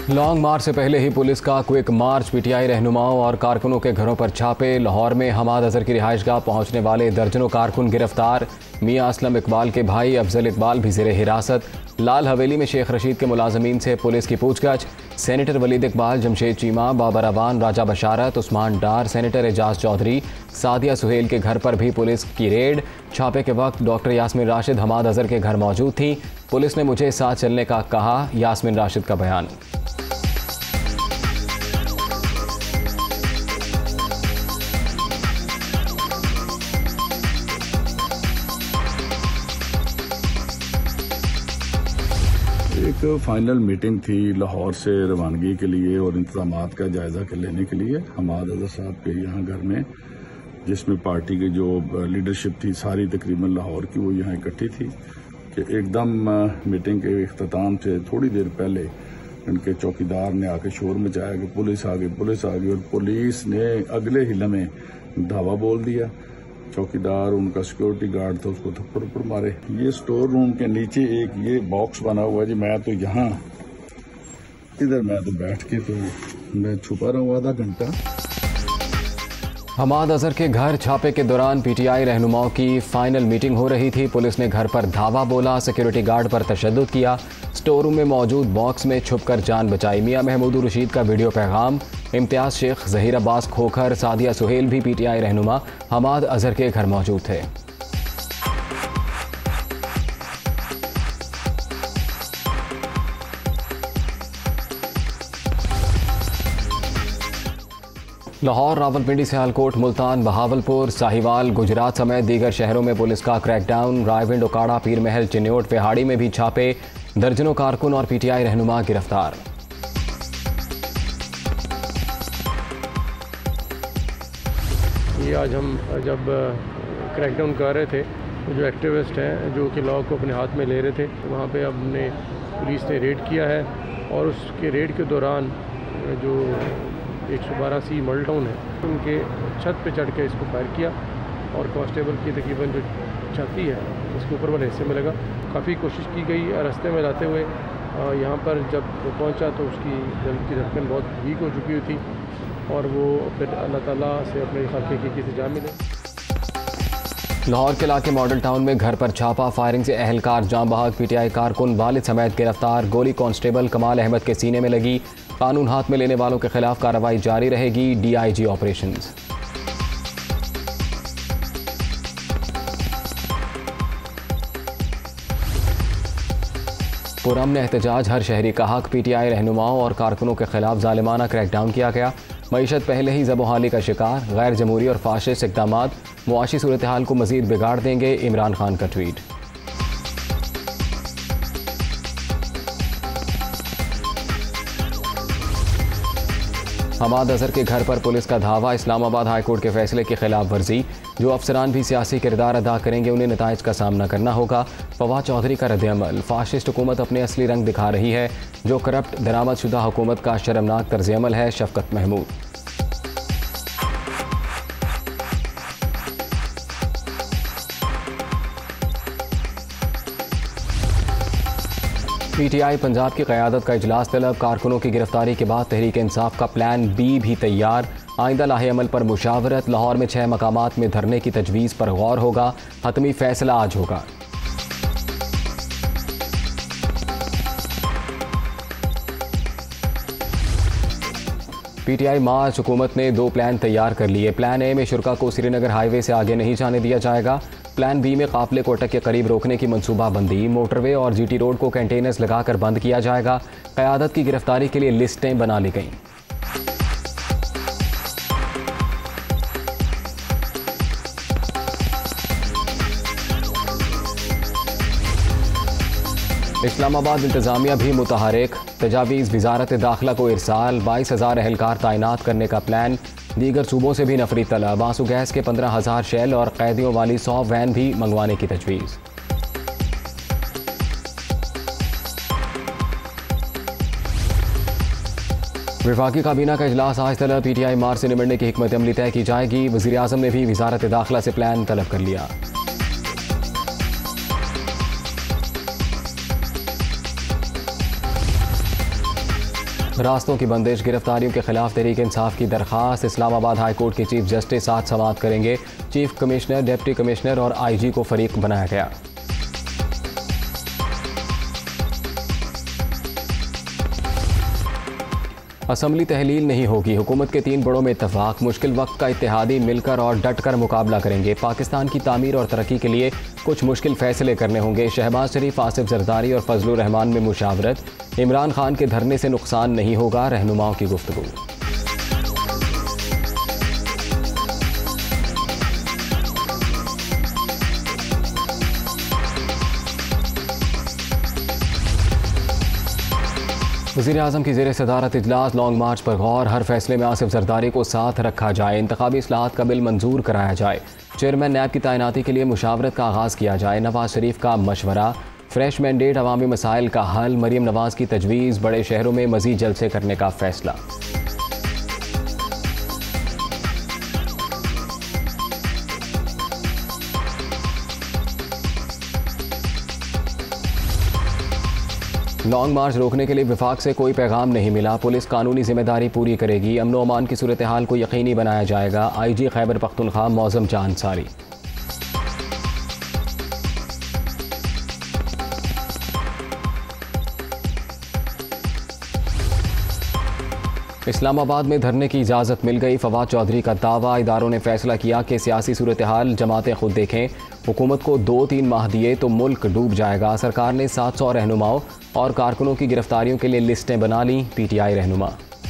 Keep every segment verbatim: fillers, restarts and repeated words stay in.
Long march से पहले ही पुलिस का क्विक मार्च, पीटीआई रहनुमाओं और कारकुनों के घरों पर छापे। लाहौर में हमाद अजहर की रिहाइशगाह पहुंचने वाले दर्जनों कारकुन गिरफ्तार। मियां असलम इकबाल के भाई अफजल इकबाल भी ज़ेरे हिरासत। लाल हवेली में शेख रशीद के मुलाजमीन से पुलिस की पूछताछ। सेनेटर वलीद इकबाल, जमशेद चीमा, बाबर अवान, राजा बशारत, उस्मान डार, सेनेटर एजाज चौधरी, सादिया सुहेल के घर पर भी पुलिस की रेड। छापे के वक्त डॉक्टर यास्मीन राशिद हमाद अजहर के घर मौजूद थी। पुलिस ने मुझे साथ चलने का कहा, यास्मीन राशिद का बयान। एक फाइनल मीटिंग थी लाहौर से रवानगी के लिए और इंतजामात का जायजा लेने के लिए हमाद अजहर साहब के यहाँ घर में, जिसमें पार्टी की जो लीडरशिप थी सारी तकरीबन लाहौर की वो यहाँ इकट्ठी थी कि एकदम मीटिंग के इख्तिताम से थोड़ी देर पहले इनके चौकीदार ने आके शोर मचाया कि पुलिस आ गई पुलिस आ गई और पुलिस ने अगले ही लम्हे धावा बोल दिया। चौकीदार, उनका सिक्योरिटी गार्ड था, उसको थप्पड़ थप्पड़ मारे। ये स्टोर रूम के नीचे एक ये बॉक्स बना हुआ जी, मैं तो यहाँ इधर मैं तो बैठ के तो मैं छुपा रहा हूँ आधा घंटा। हमाद अजहर के घर छापे के दौरान पीटीआई रहनुमाओं की फाइनल मीटिंग हो रही थी। पुलिस ने घर पर धावा बोला, सिक्योरिटी गार्ड पर तशद्दुद किया, स्टोर रूम में मौजूद बॉक्स में छुपकर जान बचाई। मियां महमूद रशीद का वीडियो पैगाम। इम्तियाज शेख, जहीर अब्बास खोखर, सादिया सुहेल भी पीटीआई रहनुमा हमाद अजहर के घर मौजूद थे। लाहौर, रावलपिंडी, सियालकोट, मुल्तान, बहावलपुर, साहिवाल, गुजरात समेत दीगर शहरों में पुलिस का क्रैकडाउन। रायविंड, ओकाड़ा, पीर महल, चिन्योट, पेहाड़ी में भी छापे। दर्जनों कारकुन और पीटीआई रहनुमा गिरफ्तार। ये आज हम जब क्रैकडाउन कर रहे थे तो जो एक्टिविस्ट हैं जो कि लॉ को अपने हाथ में ले रहे थे, वहाँ पे हमने पुलिस ने रेड किया है और उसके रेड के दौरान जो एक सौ बारह सी मॉडल टाउन है उनके छत पे चढ़ के इसको फायर किया और कांस्टेबल की तकरीबन जो छाती है उसके ऊपर वाले हिस्से में लगा। काफ़ी कोशिश की गई रास्ते में लाते हुए, यहाँ पर जब वो पहुँचा तो उसकी दिल की धड़कन बहुत वीक हो चुकी हुई थी और वो फिर अल्लाह ताला से अपने खाके की से जा मिले। लाहौर के इलाके मॉडल टाउन में घर पर छापा, फायरिंग से अहलकार जाम बहाक, पीटीआई कारकुन वालिद समेत गिरफ्तार। गोली कांस्टेबल कमाल अहमद के सीने में लगी। कानून हाथ में लेने वालों के खिलाफ कार्रवाई जारी रहेगी। DIG operations. पुरअमन एहतजाज, हर शहरी का हक। पीटीआई रहनुमाओं और कारकुनों के खिलाफ जालिमाना क्रैकडाउन किया गया। मईशत पहले ही ज़बोहाली का शिकार। गैर जमहूरी और फाशिस्ट इक़दामात मुआशी सूरत हाल को मज़ीद बिगाड़ देंगे। इमरान खान का ट्वीट। हमाद अजहर के घर पर पुलिस का धावा। इस्लामाबाद हाईकोर्ट के फैसले की खिलाफ वर्जी। जो अफसरान भी सियासी किरदार अदा करेंगे उन्हें नताइज का सामना करना होगा। फवाद चौधरी का रद्द-ए-अमल। फाशिस्ट हुकूमत अपने असली रंग दिखा रही है, जो करप्ट दरामदशुदा हुकूमत का शर्मनाक तर्ज-ए-अमल है। शफकत महमूद। पीटीआई पंजाब की क़यादत का इजलास तलब। कारकुनों की गिरफ्तारी के बाद तहरीक इंसाफ का प्लान बी भी तैयार। आइंदा लाहे अमल पर मुशावरत। लाहौर में छह मकामात में धरने की तजवीज़ पर गौर होगा। हतमी फैसला आज होगा। पीटीआई मार्च, हुकूमत ने दो प्लान तैयार कर लिए। प्लान ए में शुरा को श्रीनगर हाईवे से आगे नहीं जाने दिया जाएगा। प्लान बी में काफिले कोटक के करीब रोकने की मनसूबाबंदी। मोटरवे और जीटी रोड को कंटेनर्स लगाकर बंद किया जाएगा। क़यादत की गिरफ्तारी के लिए लिस्टें बना ली गईं। इस्लामाबाद इंतजामिया भी मुतहरिक। तजावीज़ वजारत दाखिला को इरसाल। बाईस हज़ार एहलकार तैनात करने का प्लान। दीगर सूबों से भी नफरी तलब। आंसू गैस के पंद्रह हज़ार शेल और कैदियों वाली सौ वैन भी मंगवाने की तजवीज़। वफाकी काबीना का इजलास आज तलब। पीटीआई मार्च से निमटने की हिकमत अमली तय की जाएगी। वज़ीर आज़म ने भी वजारत दाखिला से प्लान तलब कर लिया। रास्तों की बंदिश, गिरफ्तारियों के खिलाफ तहरीक इंसाफ की दरख्वास्त। इस्लामाबाद हाई कोर्ट के चीफ जस्टिस साथ समाअत करेंगे। चीफ कमिश्नर, डिप्टी कमिश्नर और आईजी को फरीक बनाया गया। असम्बली तहलील नहीं होगी, हुकूमत के तीन बड़ों में इत्तफाक। मुश्किल वक्त का इत्तेहादी मिलकर और डट कर मुकाबला करेंगे। पाकिस्तान की तामीर और तरक्की के लिए कुछ मुश्किल फैसले करने होंगे। शहबाज शरीफ, आसिफ जरदारी और फजलुर रहमान में मुशावरत। इमरान खान के धरने से नुकसान नहीं होगा, रहनुमाओं की गुफ्तगू। वज़ीर-ए-आज़म की ज़ेर सदारत इजलास, लॉन्ग मार्च पर गौर। हर फैसले में आसिफ जरदारी को साथ रखा जाए। इंतखाबी इस्लाहात का बिल मंजूर कराया जाए। चेयरमैन नैब की तैनाती के लिए मुशावरत का आगाज़ किया जाए। नवाज शरीफ का मशवरा। फ्रेश मैंडेट, अवामी मसाइल का हल। मरीम नवाज की तजवीज़। बड़े शहरों में मज़ीद जलसे करने का फैसला। लॉन्ग मार्च रोकने के लिए विफाक से कोई पैगाम नहीं मिला। पुलिस कानूनी जिम्मेदारी पूरी करेगी। अमन व अमान की सूरत हाल को यकीनी बनाया जाएगा। आईजी खैबर पख्तूनख्वा मौज़म जान अंसारी। इस्लामाबाद में धरने की इजाज़त मिल गई। फवाद चौधरी का दावा, इदारों ने फैसला किया कि सियासी सूरत हाल जमातें खुद देखें। हुकूमत को दो तीन माह दिए तो मुल्क डूब जाएगा। सरकार ने सात सौ रहनुमाओं और कारकुनों की गिरफ्तारियों के लिए लिस्टें बना लीं। पीटीआई रहनुमा।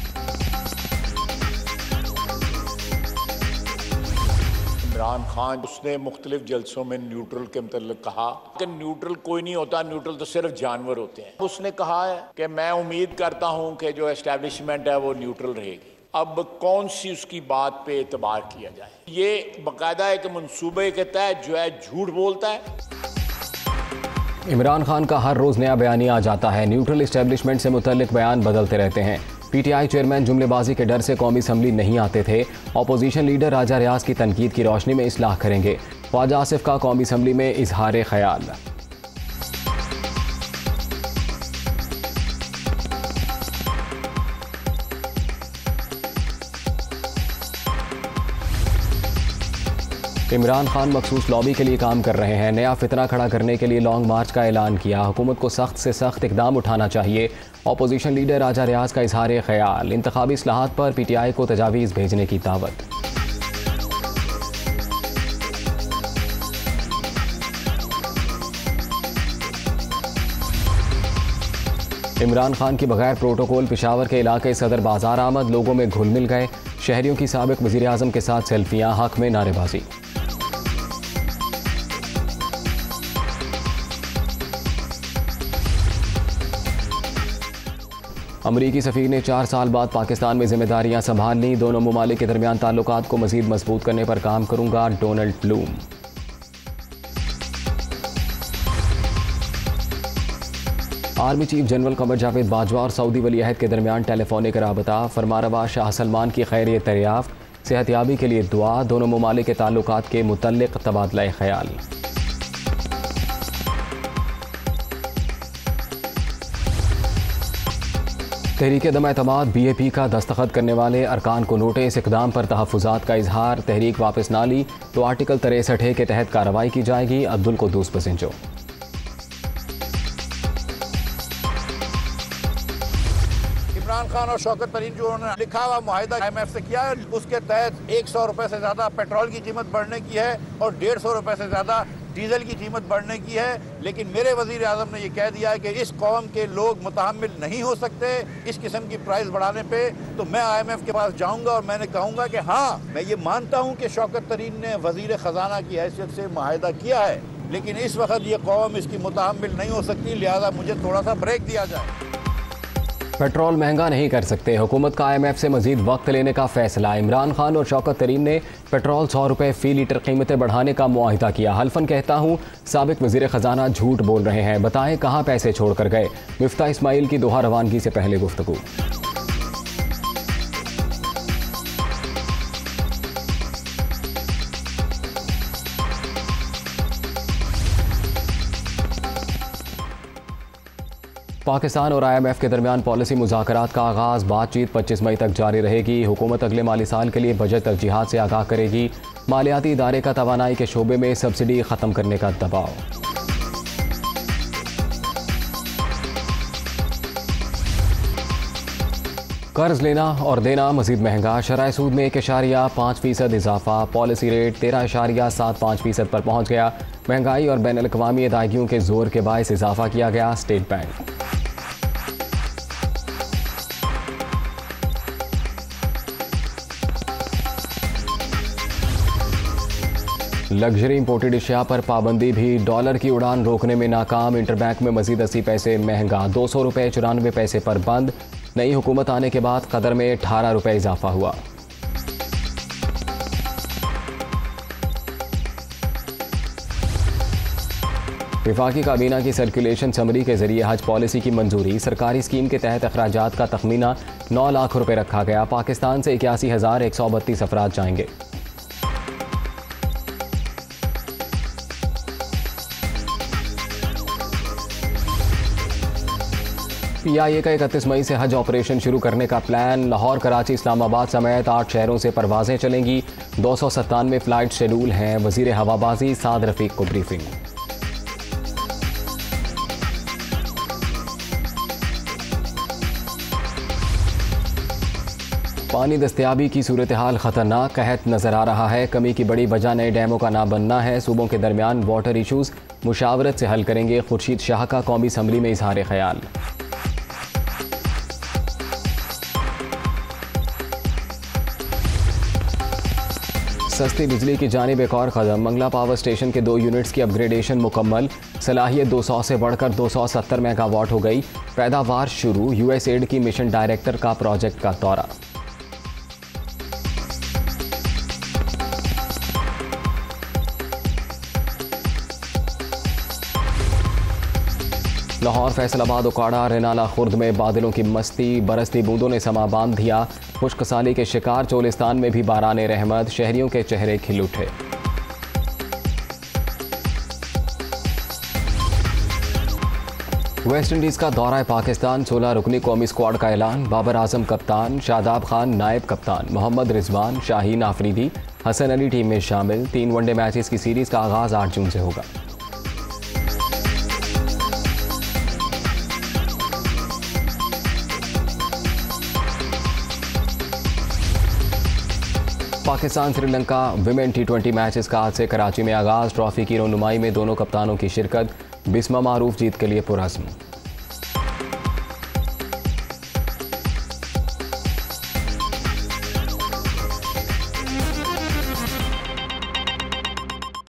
इमरान खान उसने मुख्तलिफ जलसों में न्यूट्रल के मतलब कहा कि न्यूट्रल कोई नहीं होता, न्यूट्रल तो सिर्फ जानवर होते हैं। उसने कहा है कि मैं उम्मीद करता हूं कि जो एस्टेब्लिशमेंट है वो न्यूट्रल रहेगी। अब कौन सी उसकी बात पे एतबार किया जाए? ये बाकायदा एक मंसूबे के तहत जो है झूठ बोलता है। इमरान खान का हर रोज़ नया बयानिया आ जाता है। न्यूट्रल इस्टेब्लिशमेंट से मुतल्लिक बयान बदलते रहते हैं। पीटीआई चेयरमैन जुमलेबाजी के डर से कौमी असम्बली नहीं आते थे। अपोजिशन लीडर राजा रियाज की तनकीद की रोशनी में इस्लाह करेंगे। ख्वाजा आसिफ का कौमी असम्बली में इजहार ख्याल। इमरान खान मखसूस लॉबी के लिए काम कर रहे हैं। नया फितना खड़ा करने के लिए लॉन्ग मार्च का ऐलान किया। हुकूमत को सख्त से सख्त इकदाम उठाना चाहिए। अपोजिशन लीडर राजा रियाज का इजहार ख्याल। इंतखाबी इस्लाहात पर पीटीआई को तजावीज़ भेजने की दावत। इमरान खान की बगैर प्रोटोकॉल पिशावर के इलाके सदर बाजार आमद। लोगों में घुल मिल गए। शहरियों की साबिक वज़ीर आज़म के साथ सेल्फियां। हक में नारेबाजी। अमरीकी सफ़ीर ने चार साल बाद पाकिस्तान में जिम्मेदारियां संभाल लीं। दोनों ममालिक के दरमियान ताल्लुकात को मज़ीद मजबूत करने पर काम करूंगा, Donald Blome. Army chief general Qamar Javed Bajwa और सऊदी वली अहद के दरमियान टेलीफोनिक राबता। फरमारवा शाह सलमान की खैरियत दरियाफ्त। सेहतियाबी के लिए दुआ। दोनों ममालिक के ताल्लुकात के मुतल्लिक तबादला ख्याल। तहरीक दम एतमाद बी ए पी का दस्तखत करने वाले अरकान को नोटिस। इक़दाम पर तहफ़्फ़ुज़ात का इजहार। तहरीक वापस ना ली तो आर्टिकल तिरसठ ए के तहत कार्रवाई की जाएगी। अब्दुल कुद्दूस पसिंजो। इमरान खान और शौकत तरीन जो उन्होंने लिखा हुआ मुआहिदा आई एम एफ से किया है, उसके तहत एक सौ रुपए से ज्यादा पेट्रोल की कीमत बढ़ने की है और डेढ़ सौ रुपए से ज्यादा डीजल की कीमत बढ़ने की है। लेकिन मेरे वजीर आज़म ने यह कह दिया है कि इस कौम के लोग मुतहम्मिल नहीं हो सकते इस किस्म की प्राइस बढ़ाने पे। तो मैं आई एम एफ के पास जाऊंगा और मैंने कहूंगा कि हाँ, मैं ये मानता हूं कि शौकत तरीन ने वजीर खजाना की हैसियत से मुआहिदा किया है, लेकिन इस वक्त ये कौम इसकी मुतहम्मिल नहीं हो सकती, लिहाजा मुझे थोड़ा सा ब्रेक दिया जाए। पेट्रोल महंगा नहीं कर सकते। हुकूमत का आई एम एफ से मजीद वक्त लेने का फैसला। इमरान खान और शौकत तरीन ने पेट्रोल सौ रुपये फी लीटर कीमतें बढ़ाने का मुआहिदा किया। हल्फन कहता हूँ साबिक वजीर खजाना झूठ बोल रहे हैं, बताएं कहाँ पैसे छोड़ कर गए। मिफ्ता इस्माइल की दोहा रवानगी से पहले गुफ्तगू। पाकिस्तान और आई एम एफ के दरमियान पॉलिसी मुज़ाकरात का आगाज़। बातचीत पच्चीस मई तक जारी रहेगी। हुकूमत अगले माली साल के लिए बजट तरजीहात से आगाह करेगी। मालियाती इदारे का तवानाई के शोबे में सब्सिडी ख़त्म करने का दबाव। कर्ज लेना और देना मजीद महंगा। शरह सूद में एक इशारिया पाँच फीसद इजाफा। पॉलिसी रेट तेरह इशारिया सात पाँच फीसद पर पहुँच गया। महंगाई और बैन अल-अक़वामी अदायगियों के जोर के बायस इजाफा किया गया। State bank. लग्जरी इंपोर्टेड अशिया पर पाबंदी भी। डॉलर की उड़ान रोकने में नाकाम। इंटरबैंक में मजीद अस्सी पैसे महंगा। दो सौ रुपये चौरानवे पैसे पर बंद। नई हुकूमत आने के बाद कदर में अठारह रुपये इजाफा हुआ। वफाकी काबीना की सर्कुलेशन समरी के जरिए हज पॉलिसी की मंजूरी। सरकारी स्कीम के तहत अखराजात का तखमीना नौ लाख रुपये रखा गया। पाकिस्तान से इक्यासी हज़ार एक सौ बत्तीस अफराद जाएंगे। पी आई ए का इकतीस मई से हज ऑपरेशन शुरू करने का प्लान। लाहौर, कराची, इस्लामाबाद समेत आठ शहरों से परवाजें चलेंगी। दो सौ सत्तानवे फ्लाइट शेड्यूल हैं। वजीर हवाबाजी साद रफीक को ब्रीफिंग। पानी दस्तयाबी की सूरत हाल खतरनाक। कहत नजर आ रहा है। कमी की बड़ी वजह नए डैमों का ना बनना है। सूबों के दरमियान वाटर इशूज मुशावरत से हल करेंगे। खुर्शीद शाह का कौमी असम्बली में इजहार ख्याल। सस्ती बिजली की जानिब एक और कदम। मंगला पावर स्टेशन के दो यूनिट्स की अपग्रेडेशन मुकम्मल। सलाहियत दो सौ से बढ़कर दो सौ सत्तर मेगावाट हो गई। पैदावार शुरू। यूएस एड की मिशन डायरेक्टर का प्रोजेक्ट का दौरा। लाहौर, फैसलाबाद, उकाड़ा, रेनाला, खुर्द में बादलों की मस्ती। बरसती बूंदों ने समा बांध दिया। खुश्क साली के शिकार चोलिस्तान में भी बाराने रहमत। शहरियों के चेहरे खिल उठे। वेस्ट इंडीज़ का दौरा पाकिस्तान। सोलह रुकनी कौमी स्क्वाड का ऐलान। बाबर आजम कप्तान, शादाब खान नायब कप्तान, मोहम्मद रिजवान, शाहीन आफरीदी, हसन अली टीम में शामिल। तीन वनडे मैचेस की सीरीज का आगाज आठ जून से होगा। Pakistan Sri Lanka women T twenty matches का आज से कराची में आगाज। ट्रॉफी की रौनुमाई में दोनों कप्तानों की शिरकत। बिस्मा मारूफ जीत के लिए पुरअज़्म।